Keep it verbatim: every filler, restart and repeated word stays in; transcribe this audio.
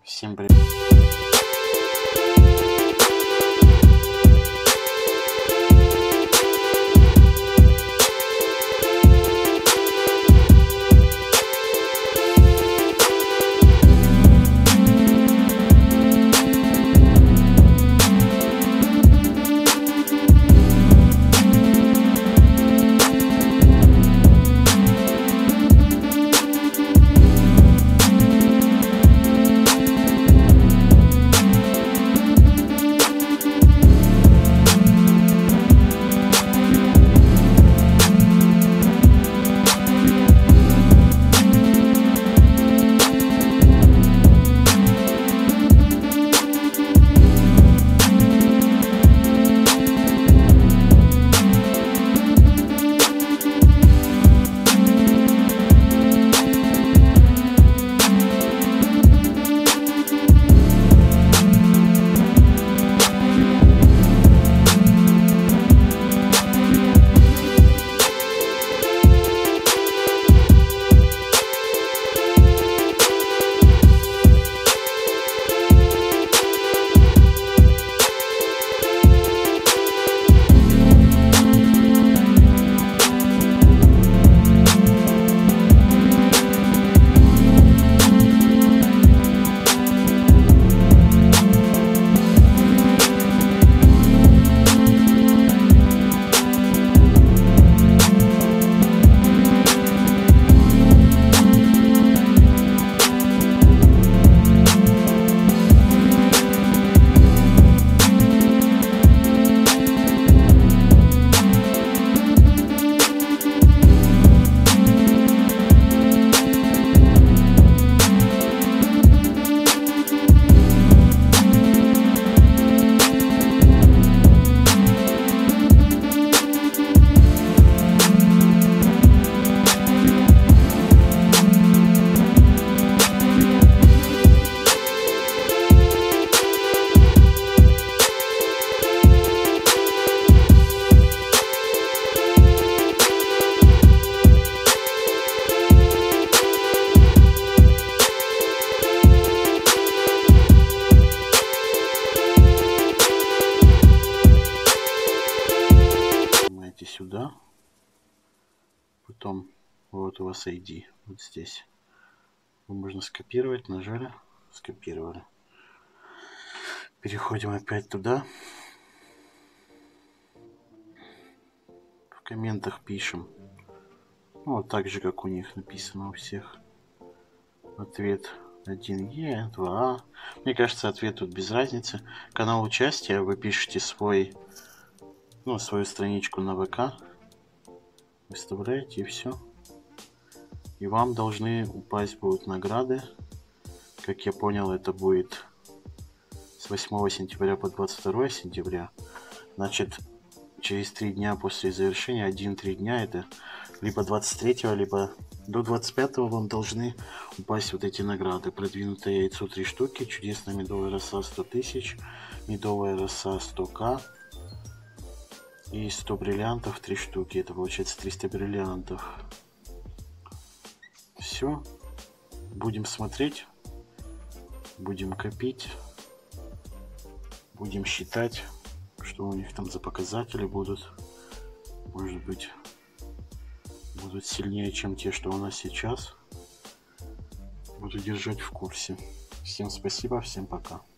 Всем привет. Сюда, потом вот у вас ай ди вот здесь, можно скопировать, нажали, скопировали, переходим опять туда, в комментах пишем, ну, вот так же как у них написано у всех, ответ один е, два а, мне кажется, ответ тут без разницы. Канал участия, вы пишете свой, ну, свою страничку на ВК, выставляете, и все. И вам должны упасть будут награды. Как я понял, это будет с восьмого сентября по двадцать второе сентября. Значит, через три дня после завершения, один-три дня, это либо двадцать третьего, либо до двадцать пятого вам должны упасть вот эти награды. Продвинутое яйцо три штуки, чудесная медовая роса сто тысяч, медовая роса сто ка. И сто бриллиантов, три штуки. Это получается триста бриллиантов. Все. Будем смотреть. Будем копить. Будем считать, что у них там за показатели будут. Может быть, будут сильнее, чем те, что у нас сейчас. Буду держать в курсе. Всем спасибо, всем пока.